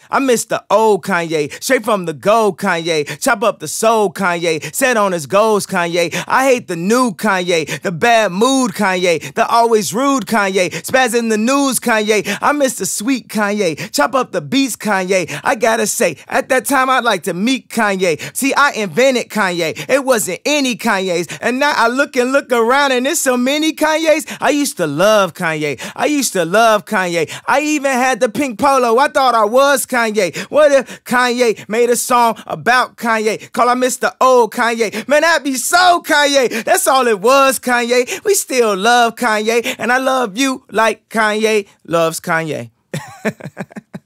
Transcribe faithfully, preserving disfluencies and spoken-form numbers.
I miss the old Kanye, straight from the gold Kanye. Chop up the soul Kanye, set on his goals Kanye. I hate the new Kanye, the bad mood Kanye, the always rude Kanye, spaz in the news Kanye. I miss the sweet Kanye, chop up the beats Kanye. I gotta say, at that time I'd like to meet Kanye. See, I invented Kanye, it wasn't any Kanye's. And now I look and look around and there's so many Kanye's. I used to love Kanye, I used to love Kanye. I even had the pink polo, I thought I was Kanye. What if Kanye made a song about Kanye? Call I miss the old Kanye. Man, that'd be so Kanye. That's all it was, Kanye. We still love Kanye, and I love you like Kanye loves Kanye.